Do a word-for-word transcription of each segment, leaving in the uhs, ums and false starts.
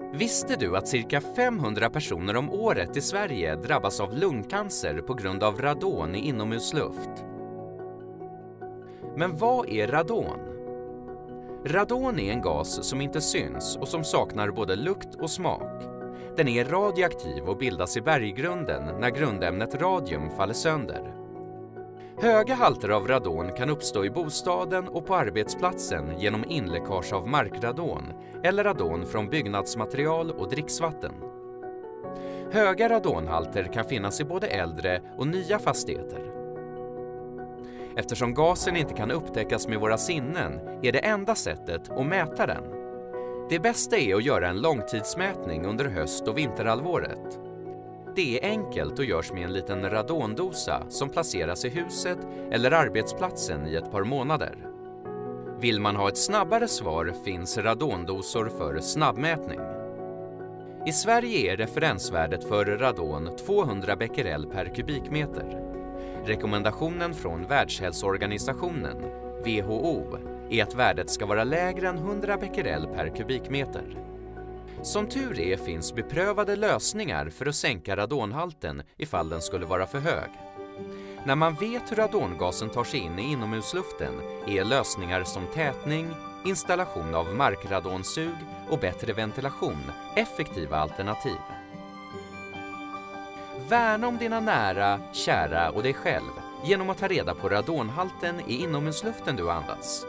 Visste du att cirka femhundra personer om året i Sverige drabbas av lungcancer på grund av radon i inomhusluft? Men vad är radon? Radon är en gas som inte syns och som saknar både lukt och smak. Den är radioaktiv och bildas i berggrunden när grundämnet radium faller sönder. Höga halter av radon kan uppstå i bostaden och på arbetsplatsen genom inläckage av markradon eller radon från byggnadsmaterial och dricksvatten. Höga radonhalter kan finnas i både äldre och nya fastigheter. Eftersom gasen inte kan upptäckas med våra sinnen är det enda sättet att mäta den. Det bästa är att göra en långtidsmätning under höst- och vinterhalvåret. Det är enkelt och görs med en liten radondosa som placeras i huset eller arbetsplatsen i ett par månader. Vill man ha ett snabbare svar finns radondosor för snabbmätning. I Sverige är referensvärdet för radon tvåhundra becquerel per kubikmeter. Rekommendationen från Världshälsoorganisationen, W H O, är att värdet ska vara lägre än hundra becquerel per kubikmeter. Som tur är finns beprövade lösningar för att sänka radonhalten ifall den skulle vara för hög. När man vet hur radongasen tar sig in i inomhusluften är lösningar som tätning, installation av markradonsug och bättre ventilation effektiva alternativ. Värna om dina nära, kära och dig själv genom att ta reda på radonhalten i inomhusluften du andas.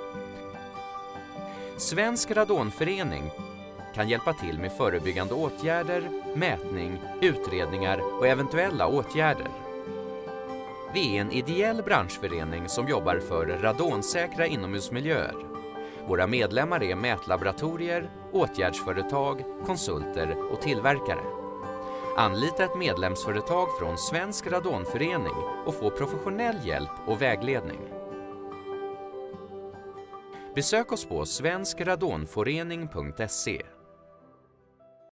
Svensk radonförening kan hjälpa till med förebyggande åtgärder, mätning, utredningar och eventuella åtgärder. Vi är en ideell branschförening som jobbar för radonsäkra inomhusmiljöer. Våra medlemmar är mätlaboratorier, åtgärdsföretag, konsulter och tillverkare. Anlita ett medlemsföretag från Svensk radonförening och få professionell hjälp och vägledning. Besök oss på svensk radonförening punkt se.